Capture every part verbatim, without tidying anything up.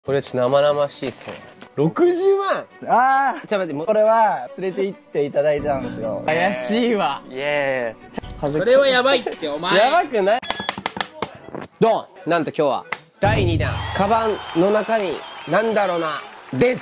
これちょっと生々しいっすね。ろくじゅうまん。 ああ、 ちょっと待って、もうこれは連れて行っていただいたんですよ。 怪しいわ。 イエーイ。 それはやばいってお前。 やばくない？ドン。なんと今日はだいにだん、カバンの中になんだろうなです。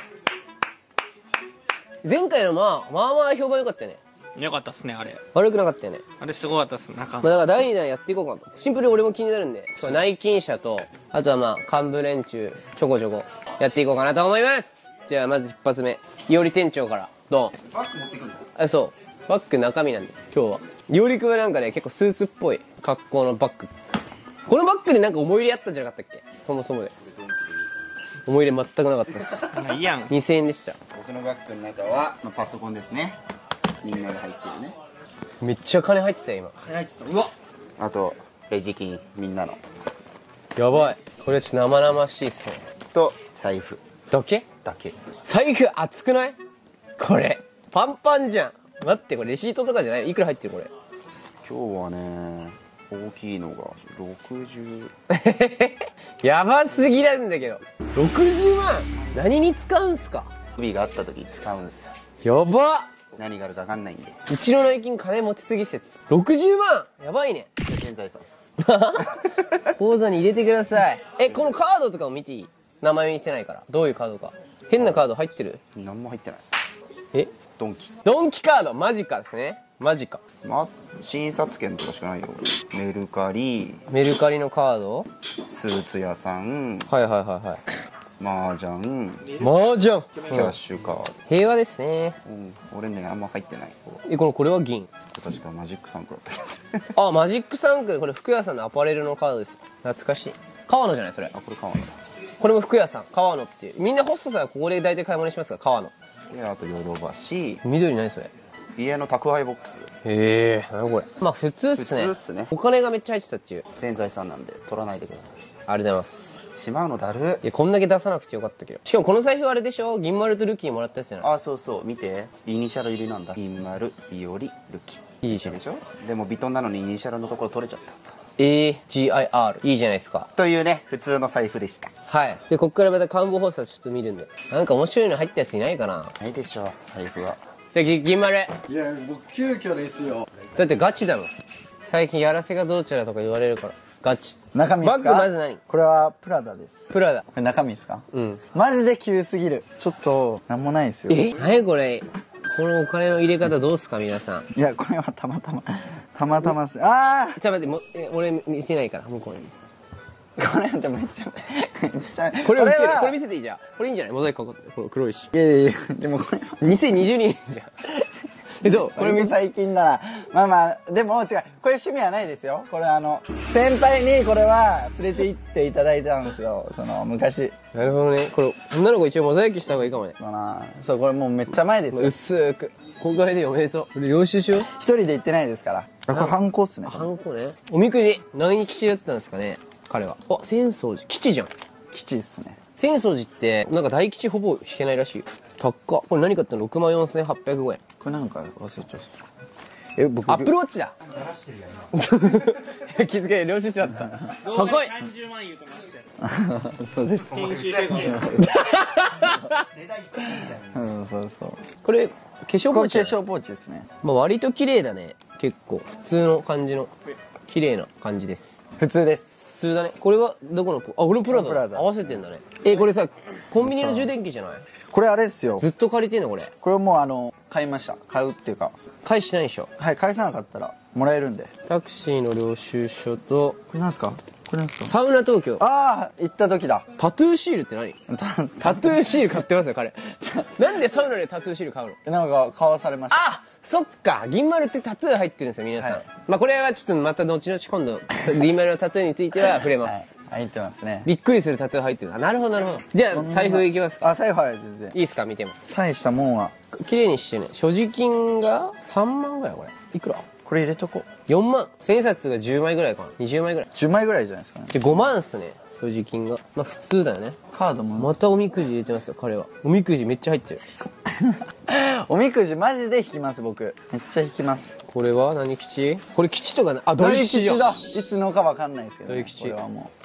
前回のまあまあまあ評判良かったよね。 よかったっすね、あれ。 悪くなかったよね。 あれすごかったっす、なんか。 まあだからだいにだんやっていこうかなと。シンプルに俺も気になるんで、内勤者と、あとはまあ幹部連中ちょこちょこやっていこうかなと思います。じゃあまず一発目、いおり店長からドン。 バッグ持ってくるの？ あ、そうバッグ中身なんで今日は。いおりくんはなんかね結構スーツっぽい格好のバッグ。このバッグになんか思い入れあったんじゃなかったっけ、そもそもで。思い入れ全くなかったですいいやん。 にせんえんでした。 僕のバッグの中は、まあ、パソコンですね。みんなが入ってるね。 めっちゃ金入ってたよ今。 入ってた。うわ。 あとレジ金、みんなのやばい。これちょっと生々しいっすね。 と財布だけだけ。 財布熱くない？これパンパンじゃん。待って、これレシートとかじゃない？いくら入ってるこれ。 今日はね、大きいのがろくじゅう。 やばすぎなんだけど。ろくじゅうまん何に使うんすか？ 不備があった時に使うんですよ。 やばっ。 何があるか分かんないんで。 うちの内勤金持ちすぎ説。ろくじゅうまんやばいね。 現在さす。 口座に入れてください。え、このカードとかも見ていい？名前見せないから。どういうカードか。変なカード入ってる？ 何も入ってない。 え、 ドンキ。 ドンキカードマジかですね。マジか。 まあ診察券とかしかないよ。メルカリ、 メルカリのカード。 スーツ屋さん、 はいはいはいはい。 麻雀、 麻雀。 キャッシュカード。 平和ですね。 うん、俺ねあんま入ってない。 え、このこれは銀。 確かマジックサンクだった気がする。 あ、マジックサンクル。これ服屋さんのアパレルのカードです。懐かしい。川野じゃないそれ。 あ、これ川野だ。 これも服屋さん川野っていう。みんなホストさんはここで大体買い物しますから川野。 であとヨドバシ、 緑何それ。 家の宅配ボックス。 へえ、何これ。まあ普通っすね。 普通っすね。 お金がめっちゃ入ってたっていう。 全財産なんで取らないでください。 ありがとうございます。 しまうのだる。 いや、こんだけ出さなくてよかったけど。しかもこの財布あれでしょ、銀丸とルッキーにもらったやつじゃない？ あ、そうそう、見て、イニシャル入りなんだ。銀丸、いおり、ルキ。 いいじゃんでしょ。でもビトンなのにイニシャルのところ取れちゃった。 エージーアイアール いいじゃないですか。 というね、普通の財布でした。 はい。でこっからまた看護放送ちょっと見るんで、なんか面白いの入ったやついないかな。 ないでしょ財布は。 じゃあぎ銀丸。 いや僕急遽ですよ。 だってガチだもん。最近やらせがどうちゃらとか言われるからガチ。 中身ですか？ バッグまず何？ これはプラダです。 プラダ。 これ中身ですか？ うん。 マジで急すぎる。ちょっとなんもないですよ。 え、何これ。このお金の入れ方どうすか皆さん。 いやこれはたまたまたまたまっす。ああちょ待って、もえ俺見せないから向こうに。 これってめっちゃめっちゃこれウケる。 はこれ見せていいじゃん。これいいんじゃない？モザイクかかってこの黒いし。 いやいやいやでもこれはにせんにじゅうにねんじゃん。え、どう？ここれ見せ。 れ最近ならまあまあでも違う、これ趣味はないですよ。これあの先輩にこれは連れて行っていただいたんですよ、その昔。 なるほどね。これ女の子一応モザイクした方がいいかもね。 そうな、そうこれもうめっちゃ前ですよ。 薄く。公開でおめでとう。これ領収書？ 一人で行ってないですから。あ、これハンコっすね。 ハンコね。おみくじ。何吉だったんですかね彼は。あ、浅草寺。吉じゃん。 基地っすね。 浅草寺ってなんか大吉ほぼ引けないらしいよ。高っ。これ何買ったの？ ろくまんよんせんはっぴゃくごえん。 これなんか忘れちゃった。え、僕アップルウォッチだ。気づけ、領収書だった。高い。 さんじゅうまん言うとましたよ。 そうです。 編集してこうんそうそう。 これ化粧こポーチだね。 れ化粧ポーチですね。 まあ割と綺麗だね。結構普通の感じの綺麗な感じです。 普通です。 普通だね。これはどこのポ？あ、俺プラダだ。 プラダ合わせてんだね。え、これさコンビニの充電器じゃない？ これあれですよ。 ずっと借りてんのこれ。 これもうあの買いました。買うっていうか、 返してないでしょ。 はい、返さなかったらもらえるんで。 タクシーの領収書とこれなんすか？これなんすか？ サウナ東京。 ああ、行った時だ。 タトゥーシールって何？ たタトゥーシール買ってますよ彼。なんでサウナでタトゥーシール買うの？ なんか買わされました。 あ、そっか。銀丸ってタトゥー入ってるんですよ皆さん。 はいまあこれはちょっとまた後々今度銀丸のタトゥーについては触れまはいす。、 入ってますね。 びっくりするタトゥー入ってる。あ、なるほどなるほど。じゃあ財布いきますか。 あ、財布は全然。 いいですか見ても。 大したもんは。 綺麗にしてね。所持金がさんまんぐらいこれ。いくら？ これ入れとこう。 よんまん。千円札がじゅうまいぐらいかな。にじゅうまいぐらい。 じゅうまいぐらいじゃないですかね。 でごまんっすね。所持金が。まあ普通だよね。 カードも。 またおみくじ入れてますよ彼は。おみくじめっちゃ入ってる。 おみくじマジで引きます僕。めっちゃ引きます。 これは何吉？これ吉とかね。あ、大吉じゃん。 だ。いつのかわかんないですけど、ね。 大吉これはもう。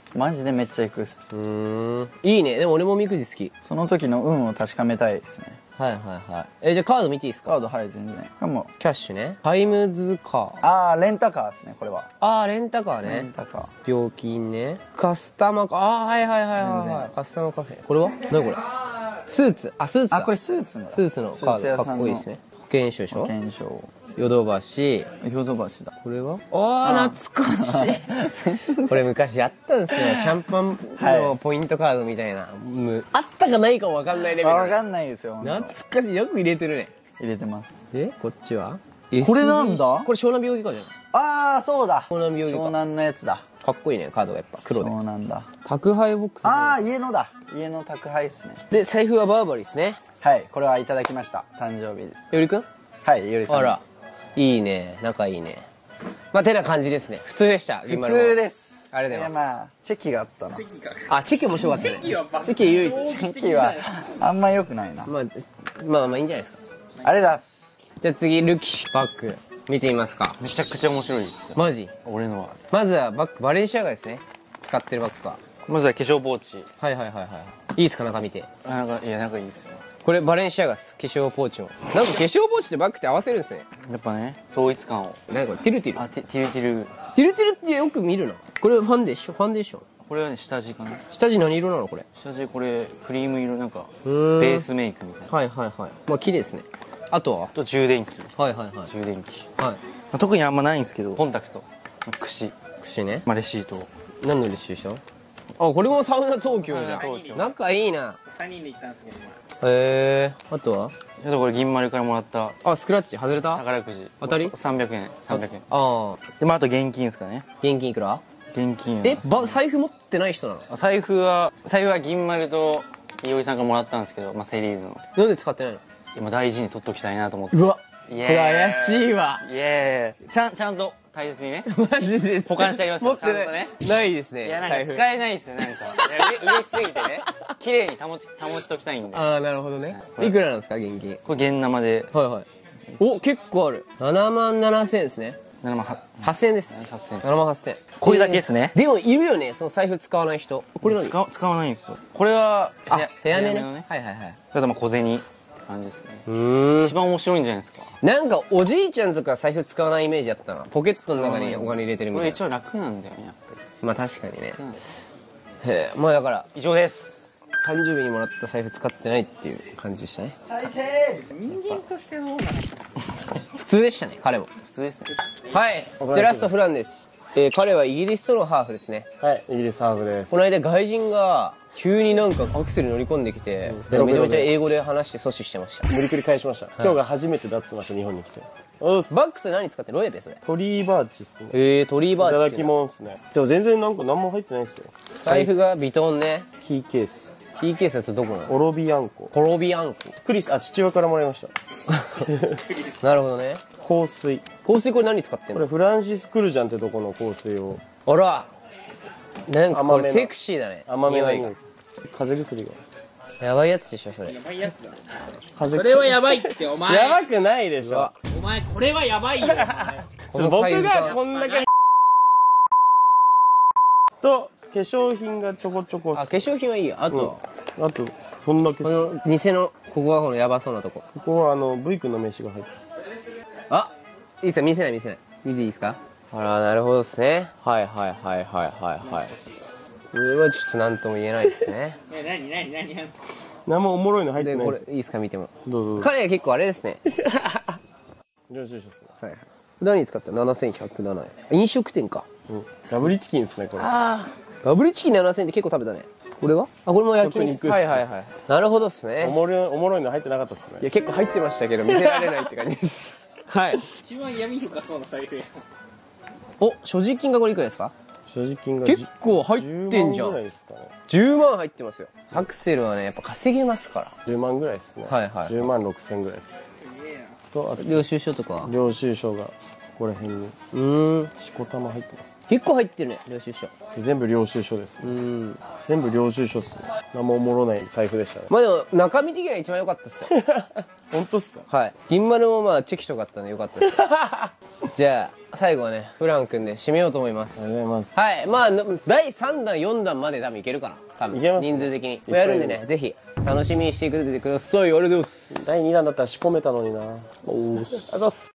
マジでめっちゃ行くっす。 うーん。いいね。でも俺もおみくじ好き。 その時の運を確かめたいですね。 はいはいはい。え、じゃあカード見ていいですか？ カード、はい、全然。かも、 キャッシュね。タイムズカー。 あー、レンタカーですね、これは。 あー、レンタカーレンね。 タカー。 料金ね。カスタマーカー。あー、はいはいはいはい、はい。カスタマーカフェ。これは何これ？スーツ。あ、スーツだ。 あ、これスーツのだ。 スーツのカード。かっこいいですね。保険証でしょ？ 保険証。 ヨドバシ。 ヨドバシだ。 これはああ、懐かしい。これ昔あったんですよ。シャンパンのポイントカードみたいな。むあったかないかもわかんないレベル。 わかんないですよ。 懐かしい。よく入れてるね。 入れてます。 で、こっちはこれなんだ？ これ湘南美容外科じゃない？ あー、そうだ。 湘南美容外科。 湘南のやつだ。 かっこいいね、カードがやっぱ黒で。 そうなんだ。 宅配ボックス。 あー、家のだ。家の宅配っすね。 で、財布はバーバリーですね。 はい、これはいただきました。誕生日で。 よりくん？ はい、よりさん。 あら。いいね。仲いいね。まあ、てな感じですね。普通でした。 普通です。 ありがとうございます。 まあ、チェキがあったな。チあ、チェキ面白かったね。チェキ唯一。 ェキは、あんま良くないな。 まあ、まあまあいいんじゃないですか。 ありがとうございます。 じゃあ次、ルキバッグ。見てみますか。 めちゃくちゃ面白いですよ。 マジ？ 俺のは。 まずはバッグ、バレンシアガですね。使ってるバッグか。 まずは化粧ポーチ。 はいはいはいはい。いいですか、中見て。 あ、なんか、いや、なんかいいですよ。 これバレンシアガです。化粧ポーチも。なんか化粧ポーチとバッグって合わせるんですね。 やっぱね、統一感を。 なんかこれ、ティルティル。 あ、テティルティル。 ティルティルってよく見るな。これファンデーションファンデーション。 これはね、下地かな。 下地何色なのこれ。 下地これ、クリーム色、なんか、ベーんースメイクみたいな。 はいはいはい。まあ綺麗ですね。あとはあと充電器。 はいはいはい。 充電器。 はい。 まあ特にあんまないんですけど、コンタクト、櫛、 櫛ね。 まあ、レシート。 何の練習したの？あ、これもサウナ東京じゃサウナ東京ん。仲いいな。 さんにんで行ったんですけど、 へえ。あとはちょっとこれ銀丸からもらったあ、スクラッチ外れた？ 宝くじ。 当たりさんびゃくえん。さんびゃくえん。 ああ。 で、まああと現金ですかね。 現金いくら？ 現金。 え、ば、財布持ってない人なの？ 財布は、財布は銀丸と、いおりさんがもらったんですけど、まあセリーグの。 なんで使ってないの？ 今大事に取っときたいなと思って。 うわ。 イエーイこれ怪しいわ。 イエーイ。ちゃん、ちゃんと大切にね。 マジで保管してありますよ持ってない。 ちゃんとねないですね。 いや、なんか財布使えないですよ、なんか。いや、うれ嬉しすぎてね。綺麗に保ち、保ちときたいんで。 ああ、なるほどね。いくらなんですか、現金。 これ現生で、 はいはい。お、結構ある。ななまんななせんですね。 ななまんははっせんです。 はっせんななまんはっせん。 これだけですねでもいるよね、その財布使わない人。これ何？ 使わ使わないんですよ。これは、 あ部屋、 部屋目ね。 部屋のはいはいはい。 それとまあ小銭って感じですね。 うーん。 一番面白いんじゃないですか。 なんかおじいちゃんとか財布使わないイメージあったな。ポケットの中にお金入れてるみたいな。 これ一番楽なんだよね、やっぱり。 まあ確かにね。 うんへえ、まあだから、 以上です。 誕生日にもらった財布使ってないっていう感じでしたね。 最低。 人間としての方が普通でしたね、彼も。 普通ですね。 はい。じゃあラストフランです。えー彼はイギリスとのハーフですね。 はい、イギリスハーフです。 この間外人が急になんかアクセル乗り込んできて、でめちゃめちゃ英語で話して阻止してました。 無理くり返しました。今日が初めてだっつってました、日本に来て。おっす。 バックス何使ってる？ロエベそれ。 トリーバーチっすね。 えー、トリーバーチいただきっていうの。 もんっすね。でも全然なんか何も入ってないっすよ。 財布がビトンね。 キーケース。 キーケースはどこなの？ オロビアンコ。 コロビアンコ。 クリス、あ、父親からもらいました。 なるほどね。 香水。 香水これ何使ってんこれの？ フランシス・クルジャンってとこの香水を。 あら。なんかこ甘めのれセクシーだね。 甘めの匂いが匂いです。風邪薬が。 やばいやつでしょ、それ。 やばいやつだ。 風それはやばいって、お前。 やばくないでしょ。 お前、これはやばいよ、お前。 このサイ僕ズ感がこんだけと化粧品がちょこちょこっあ、 す。 化粧品はいいよ。あと、 あとそんだけっす。 この偽の、ここがこのやばそうなとこ。 ここはあの V 君の飯が入ってる。 あ、いいですか？見せない見せない。見ていいですか？あら、なるほどですね。はいはいはいはいはいはい。これはちょっと何とも言えないですね。 え、なになになになんすか？ 何もおもろいの入ってで、 ないです。 これいいですか？見ても。 どうぞどうぞ。 彼は結構あれですね。 領収書っすね。 はいはい。何使った？ななせんひゃくななえん。飲食店か。 うん。ガブリチキンですねこれ。 ガブリチキンななせんえんって結構食べたね。これは？あ、これも焼肉。 焼肉っすはいはいはい。なるほどっすね。 おもろいおもろいの入ってなかったっすね。 いや、結構入ってましたけど、見せられないって感じです。はい。 一番闇深そうな財布や。 お、所持金がこれいくらですか？ 所持金が結構入ってんじゃじゅうまんぐらいん。 ですかね。 じゅうまん入ってますよ。アクセルはね、やっぱ稼げますから。 じゅうまんぐらいですね。 はいはいじゅうまんろくせんぐらいです。とあと領収書とかは？ 領収書がここら辺にうーん。 しこたま入ってます。 結構入ってるね、領収書。 全部領収書です。 うーん。 全部領収書っすね。何もおもろない財布でしたね。 まあでも、中身的には一番良かったっすよ。 本当っすか？ はい。銀丸もまあ、チェキとかあったんで良かったです。じゃあ、 最後はねフラン君で締めようと思いまありがとうす。 ございます。 はい、まあのだいさんだんよんだんまで多分いけるかな、多分いけます人数的にぱいいるやるんでね、ぜひ楽しみにしてくれてください。ありがとうございます。 だいにだんだったら仕込めたのにな。おー。ありがとうございます。